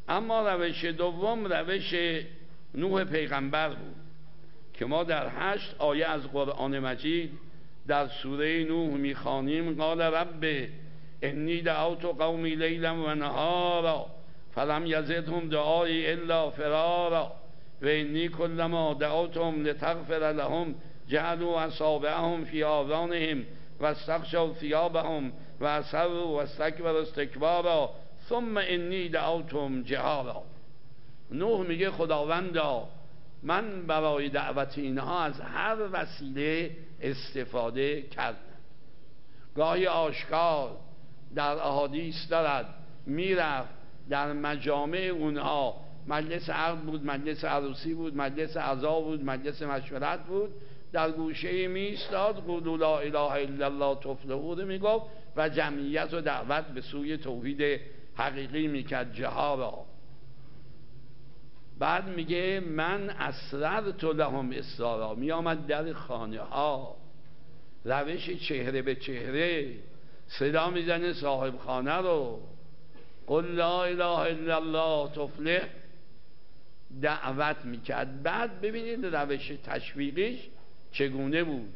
اما روش دوم روش نوح پیغمبر بود که ما در 8 آیه از قرآن مجید در سوره نوح میخوانیم: قال رب انی دعوت قومی لیلا و نهارا فلم یزدهم دعایی الا فرارا و انی کلما دعوتهم لتغفر لهم جعلوا اصابعهم فی آذانهم و استغشوا ثیابهم و اصروا و استکبروا استکبارا ثم انی دعوتهم جهارا. نوح میگه خداوندا من برای دعوت اینها از هر وسیله استفاده کردم. گاهی آشکار در احادیث دارد میرفت در مجامع اونها، مجلس عقد بود، مجلس عروسی بود، مجلس عزا بود، مجلس مشورت بود، در گوشه میستاد قولوا لا اله الا الله تفلحوا میگفت و جمعیت رو دعوت به سوی توحید حقیقی میکرد، جهارا. بعد میگه من اسررت لهم اسرارا، میامد در خانه ها، روش چهره به چهره صدا میزنه صاحب خانه رو، قل لا اله الا الله تفلح، دعوت میکرد. بعد ببینید روش تشویقش چگونه بود.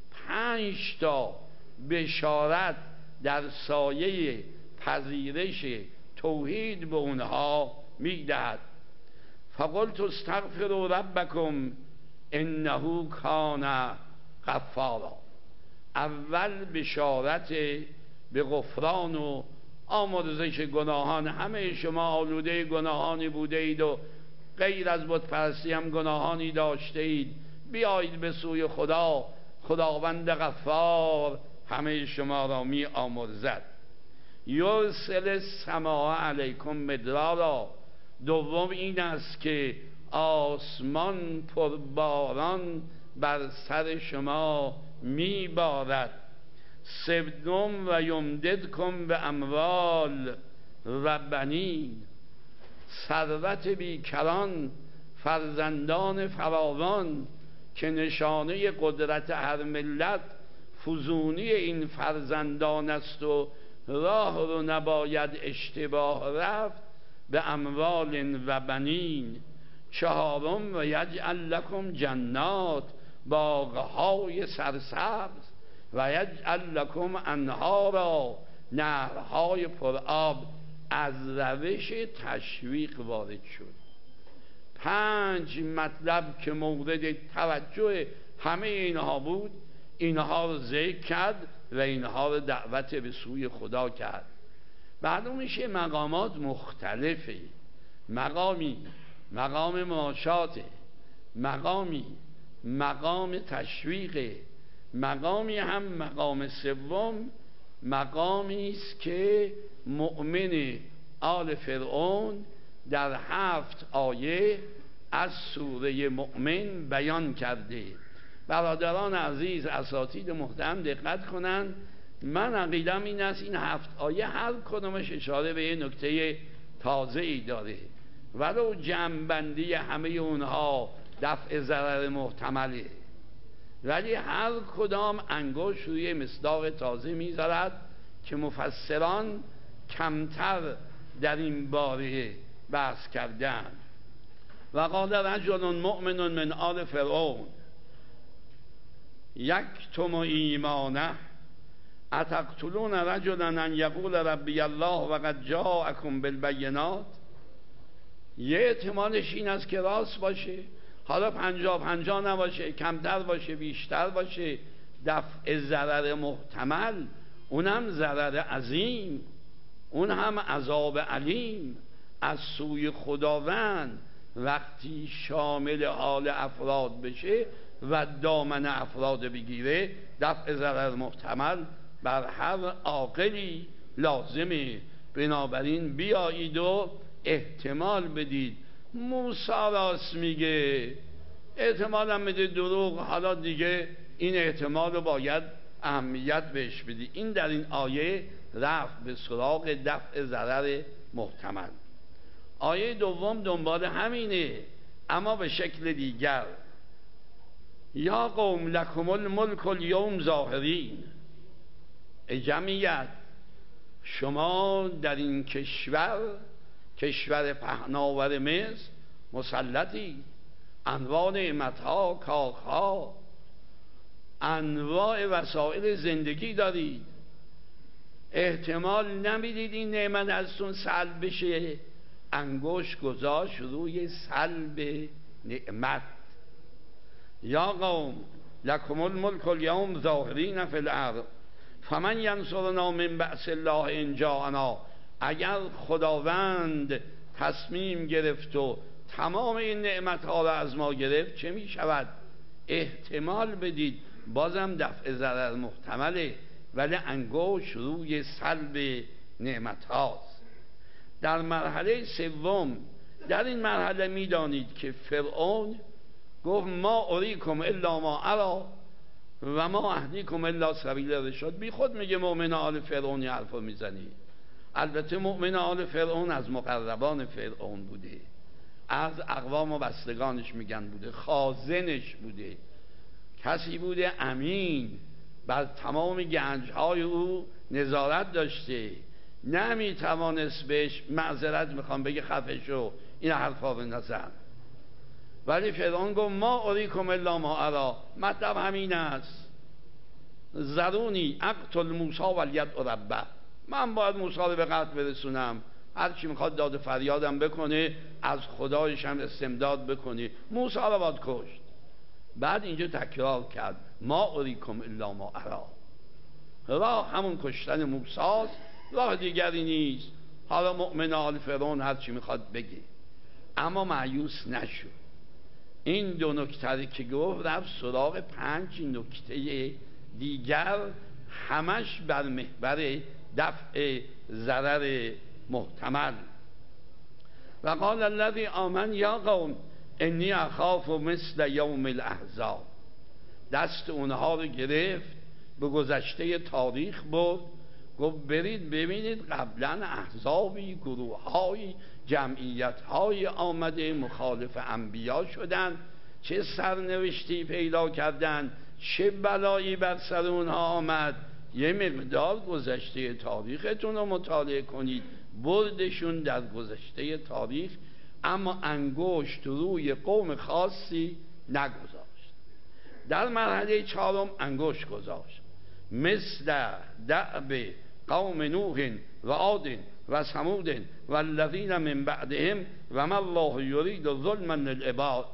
5 تا بشارت در سایه پذیرش توحید به اونها میدهد. فقلت استغفروا ربکم انه کان غفارا. اول بشارت به غفران و آمرزش گناهان. همه شما آلوده گناهانی بوده اید و غیر از بت پرستی هم گناهانی داشته اید، بیایید به سوی خدا، خداوند غفار همه شما را می آمرزد. یرسل السماء علیکم مدرارا. دوم این است که آسمان پرباران بر سر شما می بارد. سوم و یمددکم به اموال و بنین. ثروت بیکران، فرزندان فراوان که نشانه قدرت هر ملت فزونی این فرزندان است و راه رو نباید اشتباه رفت. به اموال و بنین. چهارم و یجعل لکم جنات، باغهای سرسبز، و یجعل لکم انهارا، نهرهای پرآب. از روش تشویق وارد شد. 5 مطلب که مورد توجه همه اینها بود، اینها رو ذکر کرد و اینها رو دعوت به سوی خدا کرد. بعدش مقامات مختلفه. مقامی مقام مناشاته، مقامی مقام تشویقه، مقامی هم مقام سوم مقامی است که مؤمن آل فرعون در 7 آیه از سوره مؤمن بیان کرده. برادران عزیز، اساتید محترم دقت کنند. من عقیدم این است این 7 آیه هر کدومش اشاره به یه نکته تازه ای داره، ولو جمع‌بندی همه اونها دفع ضرر محتمله، ولی هر کدام انگشت روی مصداق تازه میذارد که مفسران کمتر در این باره بحث کردن. و قال رجل مؤمن من آل فرعون یکتم ایمانه اتقتلون رجلا ان یقول ربی الله و قد جاءکم بالبینات. یه احتمالش این است که راست باشه، حالا 50-50 نباشه، کمتر باشه بیشتر باشه. دفع ضرر محتمل، اونم ضرر عظیم، اون هم عذاب علیم از سوی خداوند وقتی شامل حال افراد بشه و دامن افراد بگیره، دفع ضرر محتمل بر هر عاقلی لازمه. بنابراین بیایید و احتمال بدید. موسی راست میگه، احتمال هم میده دروغ، حالا دیگه این احتمال رو باید اهمیت بهش بدی. این در این آیه رفت به سراغ دفع ضرر محتمل. آیه دوم دنبال همینه اما به شکل دیگر. یا قوم لکم الملک الیوم ظاهرین. ای جمعیت، شما در این کشور کشور پهناور مصر مسلطی، انواع نعمتها، کاخها، انواع وسایل زندگی دارید، احتمال نمیدید این نعمت ازتون سلب بشه. انگشت گذاشت روی سلب نعمت. یا قوم لکم الملک الیوم ظاهرین فی الارض فمن ینصرنا من بأس الله ان جاءنا. اگر خداوند تصمیم گرفت و تمام این نعمتها را از ما گرفت چه می شود؟ احتمال بدید بازم دفع ضرر محتمله، ولی انگشت روی سلب نعمت هاست. در مرحله سوم، در این مرحله میدانید که فرعون گفت ما اریکم الا ما ارا و ما اهدیکم الا سبیل الرشاد. بی خود میگه مؤمن آل فرعون حرفو میزنی. البته مؤمن آل فرعون از مقربان فرعون بوده، از اقوام و بستگانش میگن بوده، خازنش بوده، کسی بوده امین بر تمام گنجهای او نظارت داشته، نمیتوانست بهش معذرت میخوام بگه خفه شو، این حرفا رو نزن. ولی فرعون گفت ما اریکم الا ما ارا. مطلب همین است، ذرونی اقتل موسی ولیدع ربه. من باید موسی رو به قتل برسونم، هر کی میخواد داد فریادم بکنه، از خدایش هم استمداد بکنه، موسی رو باید کشت. بعد اینجا تکرار کرد ما اریکم الا ما ارا. راه همون کشتن موسی است، راه دیگری نیست. حالا مؤمن آل فرعون هر چی میخواد بگه، اما مایوس نشو. این دو نکته که گفت رفت سراغ 5 نکته دیگر، همش بر محور دفع ضرر محتمل. و قال الذی آمن یا قوم انی اخاف مثل یوم الاحزاب. دست اونها رو گرفت، به گذشته تاریخ برد، گفت برید ببینید قبلا احزابی، گروه‌های، جمعیت‌های آمده مخالف انبیا شدن، چه سرنوشتی پیدا کردن، چه بلایی بر سر اونها آمد. یه مقدار گذشته تاریختون رو مطالعه کنید. بردشون در گذشته تاریخ، اما انگشت روی قوم خاصی نگذاشت. در مرحله 4 انگشت گذاشت، مثل دأب قوم نوح و عاد و ثمود و الذین من بعدهم و ما الله یرید ظلما للعباد.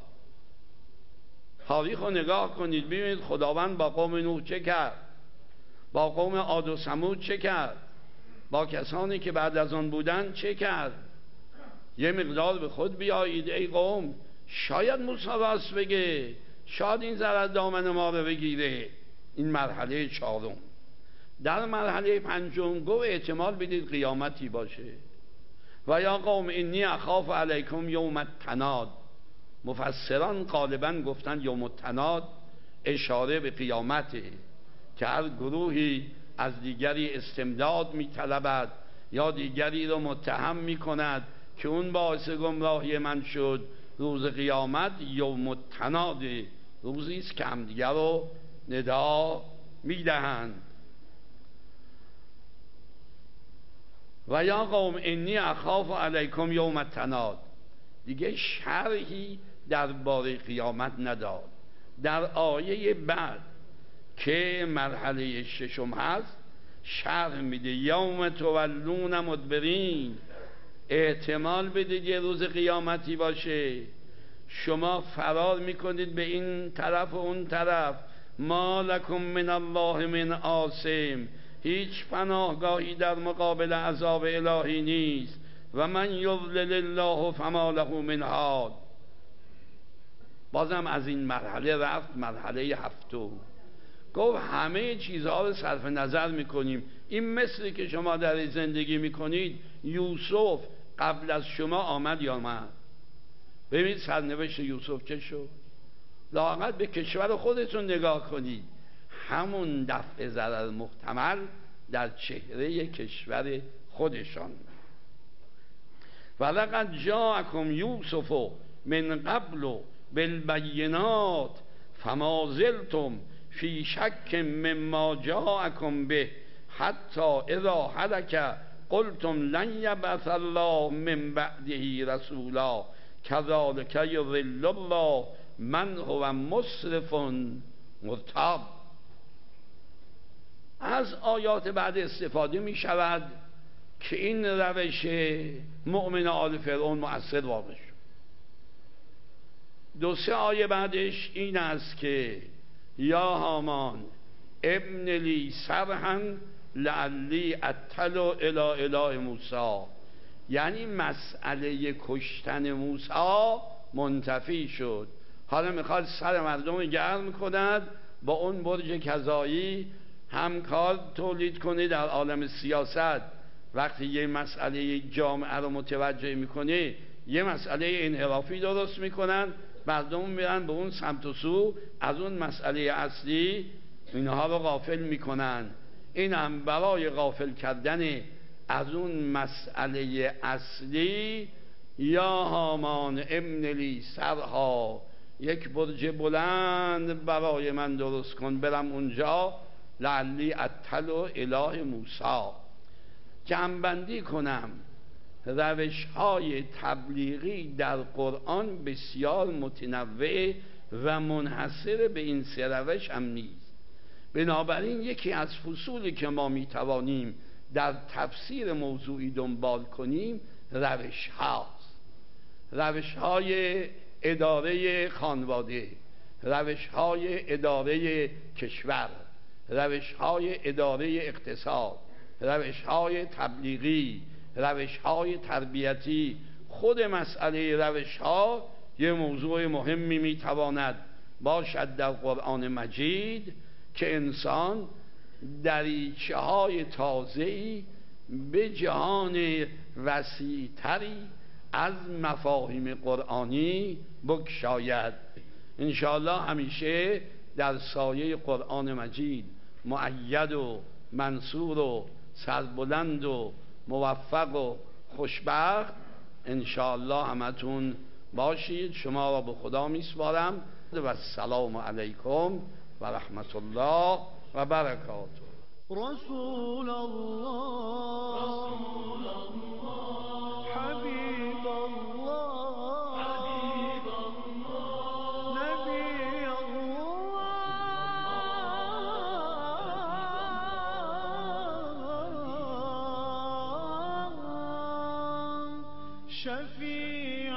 تاریخ رو نگاه کنید ببینید خداوند با قوم نوح چه کرد، با قوم عاد و ثمود چه کرد، با کسانی که بعد از آن بودن چه کرد. یه مقدار به خود بیایید ای قوم، شاید موسی راست بگه، شاید این ضرر دامن ما رو بگیره. این مرحله 4. در مرحله 5 گفت احتمال بدید قیامتی باشه. و یا قوم انی اخاف علیکم یوم التناد. مفسران غالبا گفتن یوم التناد اشاره به قیامته، که هر گروهی از دیگری استمداد میطلبد یا دیگری رو متهم میکند که اون باعث گمراهی من شد. روز قیامت یوم التناد، روزی است که همدیگر رو ندا میدهند. و یا قوم انی اخاف علیکم یوم التناد. دیگه شرحی درباره قیامت نداد. در آیه بعد که مرحله 6 هست شرح میده یوم تولون مدبرین. احتمال بدید یه روز قیامتی باشه، شما فرار میکنید به این طرف و اون طرف، ما لکم من الله من عاصم، هیچ پناهگاهی در مقابل عذاب الهی نیست. و من یضلل الله فما له من هاد. بازم از این مرحله رفت مرحله 7. گفت همه چیزها رو صرف نظر میکنیم. این مصری که شما در زندگی میکنید، یوسف قبل از شما آمد یا آمد؟ ببینید سرنوشت یوسف چه شد. لااقل به کشور خودتون نگاه کنید، همون دفع ضرر محتمل در چهره کشور خودشان. ولقد جاءکم یوسف من قبل بالبینات فما زلتم فی شک مما جاءکم به حتی اذا هلک قلتم لن یبعث الله من بعده رسولا کذلک یضل الله من هو مسرف مرتاب. از آیات بعد استفاده می شود که این روش مؤمن آل فرعون مؤثر واقع شد. 2-3 آیه بعدش این است که یا هامان ابن لی صرحا لعلی اطلع الی اله موسی، یعنی مسئله کشتن موسی منتفی شد، حالا میخواد سر مردم گرم کند، با اون برج کذایی همکار تولید کنه در عالم سیاست. وقتی یه مسئله جامعه رو متوجه میکنه یه مسئله انحرافی درست میکنن، مردم میرن به اون سمت و سو، از اون مسئله اصلی اینها رو غافل میکنن. این هم برای غافل کردن از اون مسئله اصلی یا هامان ابن لی صرحا، یک برج بلند برای من درست کن برم اونجا لعلی اطلع اله موسی. جمع‌بندی کنم، روش های تبلیغی در قرآن بسیار متنوع و منحصر به این 3 روش هم نیست. بنابراین یکی از فصولی که ما میتوانیم در تفسیر موضوعی دنبال کنیم روش هاست. روش های اداره خانواده، روش های اداره کشور، روش های اداره اقتصاد، روش های تبلیغی، روش های تربیتی. خود مسئله روش ها یه موضوع مهمی میتواند باشد در قرآن مجید که انسان دریچه های تازه‌ای به جهان وسیع‌تری از مفاهیم قرآنی بگشاید. انشاءالله همیشه در سایه قرآن مجید مؤید و منصور و سربلند و موفق و خوشبخت انشاءالله همتون باشید. شما را به خدا میسپارم و السلام علیکم و رحمت الله و برکاته. رسول الله حبیب الله نبی الله شفیع